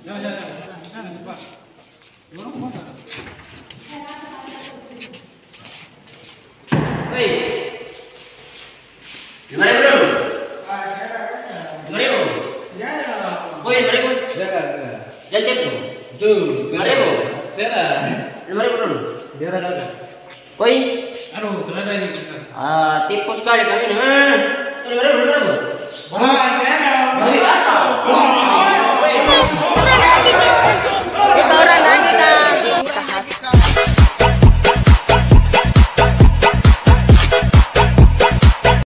Hei, gimana bro? Gimana bro? Woi, gimana bro? Jangan bro. Tuh, Gimana bro? Gimana bro? Woi, aduh, terada ini. tipu sekali kami nih. Gimana bro? Wah,